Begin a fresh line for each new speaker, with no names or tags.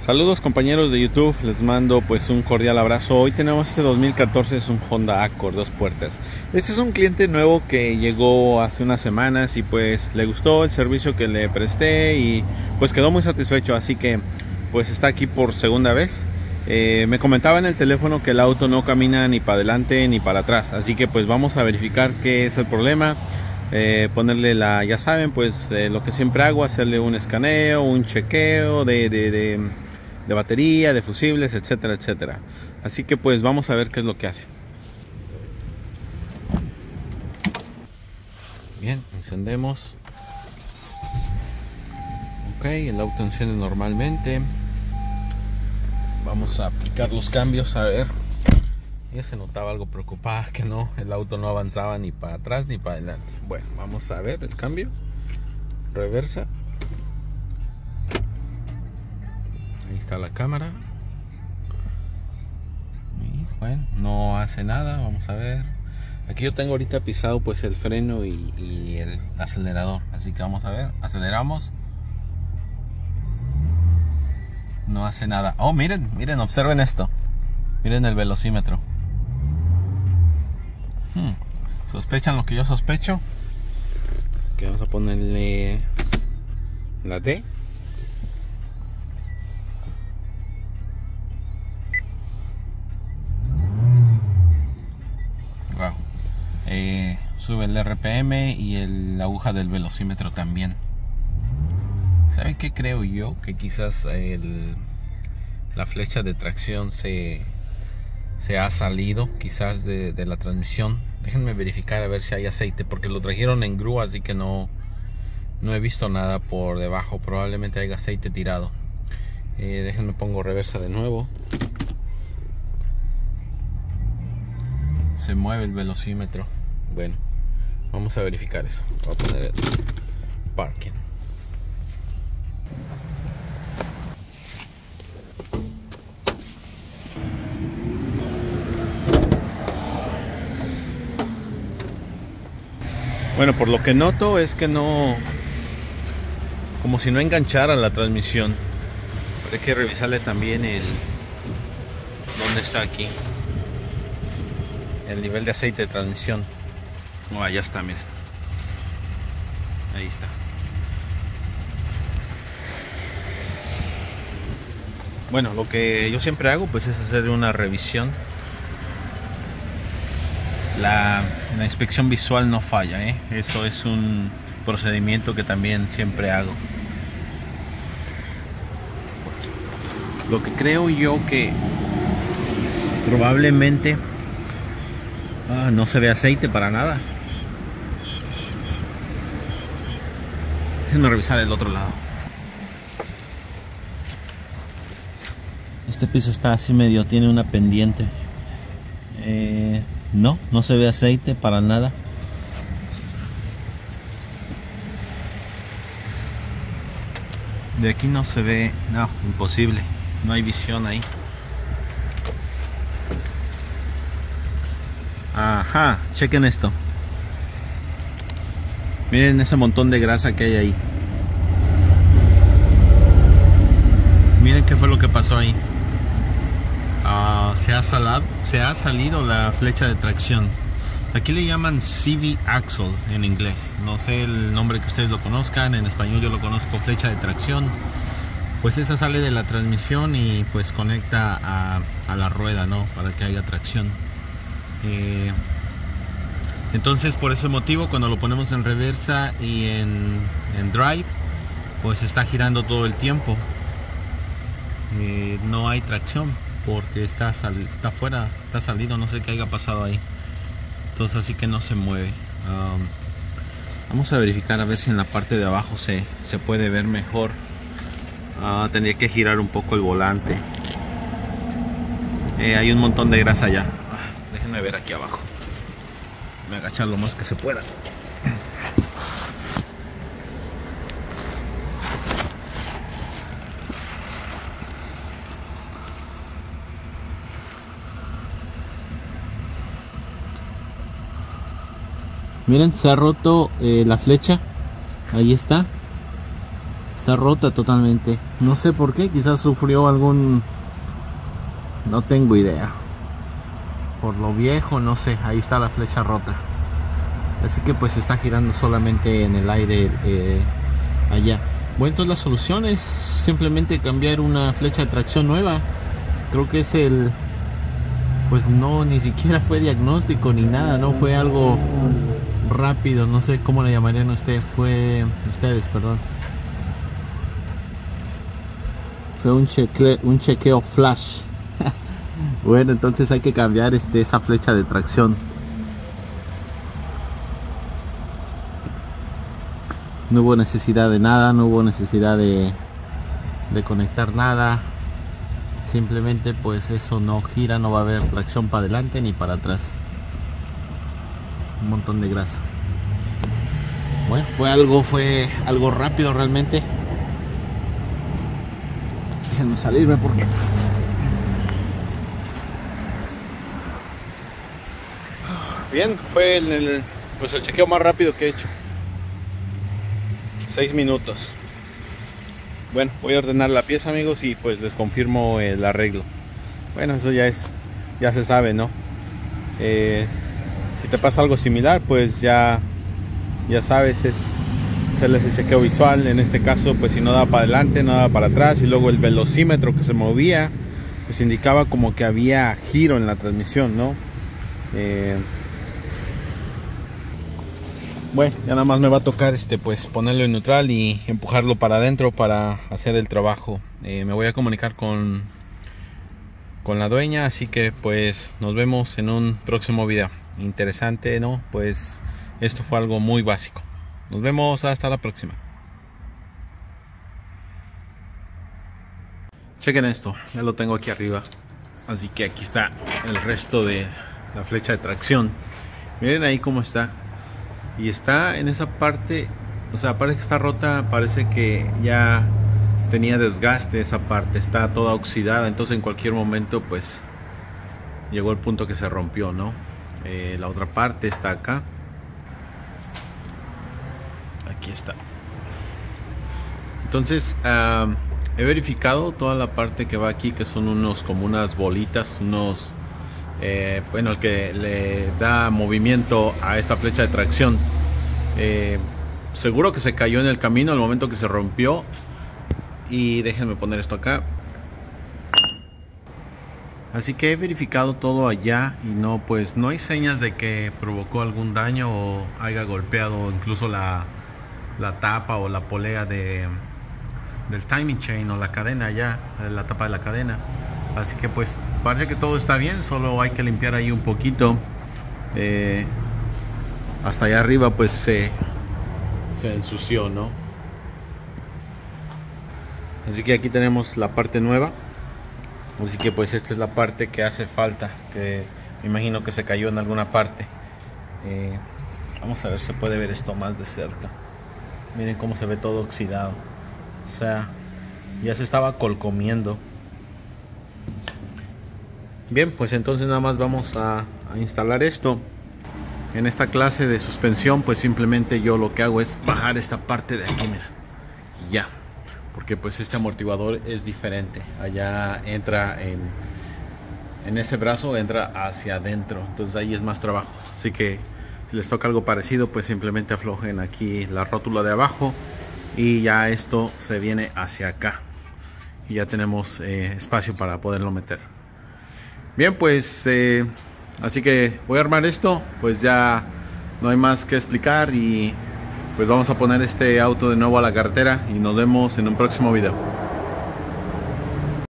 Saludos compañeros de YouTube, les mando pues un cordial abrazo. Hoy tenemos este 2014, es un Honda Accord 2 puertas. Este es un cliente nuevo que llegó hace unas semanas y pues le gustó el servicio que le presté y pues quedó muy satisfecho, así que pues está aquí por segunda vez. Me comentaba en el teléfono que el auto no camina ni para adelante ni para atrás, así que pues vamos a verificar qué es el problema. Ponerle ya saben, pues lo que siempre hago, hacerle un escaneo, un chequeo de batería, de fusibles, etcétera, etcétera. Así que pues vamos a ver qué es lo que hace. Bien, encendemos. Ok, el auto enciende normalmente. Vamos a aplicar los cambios, a ver. Ya se notaba algo preocupada que no, el auto no avanzaba ni para atrás ni para adelante. Bueno, vamos a ver el cambio. Reversa. Ahí está la cámara. Y bueno, no hace nada, vamos a ver. Aquí yo tengo ahorita pisado pues el freno y el acelerador. Así que vamos a ver, aceleramos. No hace nada. Oh, miren, miren, observen esto. Miren el velocímetro. ¿Sospechan lo que yo sospecho? Que vamos a ponerle la D. Wow. Sube el RPM y la aguja del velocímetro también. ¿Saben qué creo yo? Que quizás la flecha de tracción se ha salido quizás de la transmisión. Déjenme verificar a ver si hay aceite, porque lo trajeron en grúa, así que no he visto nada por debajo. Probablemente haya aceite tirado. Déjenme pongo reversa de nuevo. Se mueve el velocímetro. Bueno, vamos a verificar eso. Voy a poner el parking. Bueno, por lo que noto es que no, como si no enganchara la transmisión. Pero hay que revisarle también ¿dónde está aquí? El nivel de aceite de transmisión. Oh, allá está, miren. Ahí está. Bueno, lo que yo siempre hago pues es hacer una revisión. La inspección visual no falla, ¿eh? Eso es un procedimiento que también siempre hago. Lo que creo yo que probablemente no se ve aceite para nada. Déjenme revisar el otro lado. Este piso está así medio, tiene una pendiente. No se ve aceite para nada. De aquí no se ve, no, imposible. No hay visión ahí. Ajá, chequen esto. Miren ese montón de grasa que hay ahí. Miren qué fue lo que pasó ahí. Se ha salido la flecha de tracción. Aquí le llaman CV axle en inglés. No sé el nombre que ustedes lo conozcan. En español yo lo conozco flecha de tracción. Pues esa sale de la transmisión y pues conecta a la rueda, ¿no? Para que haya tracción. Entonces por ese motivo cuando lo ponemos en reversa y en drive, pues está girando todo el tiempo. No hay tracción porque está fuera, está salido, no sé qué haya pasado ahí. Entonces así que no se mueve. Vamos a verificar a ver si en la parte de abajo se puede ver mejor. Tendría que girar un poco el volante. Hay un montón de grasa allá. Déjenme ver aquí abajo. Me voy a agachar lo más que se pueda. Miren, se ha roto la flecha. Ahí está. Está rota totalmente. No sé por qué, quizás sufrió algún... No tengo idea. Por lo viejo, no sé. Ahí está la flecha rota. Así que pues está girando solamente en el aire allá. Bueno, entonces la solución es simplemente cambiar una flecha de tracción nueva. Creo que es el... Pues no, ni siquiera fue diagnóstico ni nada. No fue algo rápido. No sé cómo le llamarían ustedes. Ustedes, perdón. Fue un chequeo flash. Bueno, entonces hay que cambiar esa flecha de tracción. No hubo necesidad de nada, no hubo necesidad de conectar nada. Simplemente pues eso no gira, no va a haber tracción para adelante ni para atrás. Un montón de grasa. Bueno, fue algo rápido realmente. Déjenme salirme porque... Bien, fue el chequeo más rápido que he hecho. 6 minutos. Bueno, voy a ordenar la pieza, amigos, y pues les confirmo el arreglo. Bueno, eso ya se sabe, ¿no? Si te pasa algo similar, pues ya sabes, hacerles el chequeo visual. En este caso, pues si no daba para adelante, no daba para atrás, y luego el velocímetro que se movía, pues indicaba como que había giro en la transmisión, ¿no? Bueno, ya nada más me va a tocar pues ponerlo en neutral y empujarlo para adentro para hacer el trabajo. Me voy a comunicar con la dueña, así que pues nos vemos en un próximo video. Interesante, ¿no? Pues esto fue algo muy básico. Nos vemos, hasta la próxima. Chequen esto, ya lo tengo aquí arriba. Así que aquí está el resto de la flecha de tracción. Miren ahí cómo está. Y está en esa parte, o sea, parece que está rota, parece que ya tenía desgaste esa parte, está toda oxidada, entonces en cualquier momento pues llegó el punto que se rompió, ¿no? La otra parte está acá. Aquí está. Entonces he verificado toda la parte que va aquí, que son como unas bolitas, bueno, el que le da movimiento a esa flecha de tracción. Seguro que se cayó en el camino al momento que se rompió. Y déjenme poner esto acá. Así que he verificado todo allá y no hay señas de que provocó algún daño o haya golpeado incluso la tapa o la polea del timing chain o la cadena allá, la tapa de la cadena. Así que pues parece que todo está bien, solo hay que limpiar ahí un poquito. Hasta allá arriba pues se ensució, ¿no? Así que aquí tenemos la parte nueva. Así que pues esta es la parte que hace falta, que me imagino que se cayó en alguna parte. Vamos a ver si se puede ver esto más de cerca. Miren cómo se ve todo oxidado. O sea, ya se estaba colcomiendo. Bien, pues entonces nada más vamos a instalar esto. En esta clase de suspensión pues simplemente yo lo que hago es bajar esta parte de aquí, mira. Ya, porque pues este amortiguador es diferente. Allá entra en ese brazo, entra hacia adentro, entonces ahí es más trabajo. Así que si les toca algo parecido pues simplemente aflojen aquí la rótula de abajo y ya esto se viene hacia acá y ya tenemos espacio para poderlo meter. Bien, pues así que voy a armar esto, pues ya no hay más que explicar y pues vamos a poner este auto de nuevo a la carretera y nos vemos en un próximo video.